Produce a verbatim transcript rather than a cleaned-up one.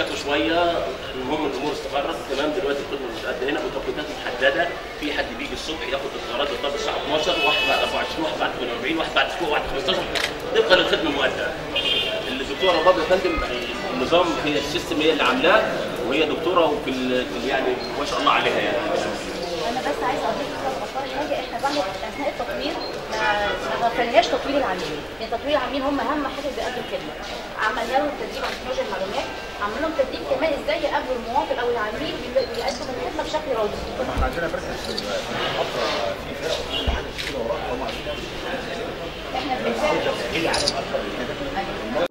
شويه المهم الامور استقرت تمام. دلوقتي الخدمه متقدمه هنا بتوقيتات محدده، في حد بيجي الصبح ياخد القرارات بتاعت الساعه اتناشر، واحد بعد اربعة وعشرين، واحد بعد ثمانية واربعين، واحد بعد اسبوع، واحد خمستاشر، طبقا للخدمه المؤداه. الدكتوره رباب يا فندم النظام هي السيستم هي اللي عاملاه، وهي دكتوره وفي يعني ما شاء الله عليها يعني. انا بس عايز اضيف حاجه، احنا بعد اثناء التطوير ما غفلناش تطوير العاملين، يعني تطوير العاملين هم اهم حاجه بيقدم خدمه. عملنا لهم تدريب عن تكنولوجيا المعلومات، عملنا لهم تدريب كمان ازاي يقابلوا المواطن او العميل بيقدموا الخدمه بشكل راضي. احنا عندنا مركز في المحافظه في فرق كل حاجه كده وراها هم عايزين احنا بالفعل هي عدد اكثر من كده.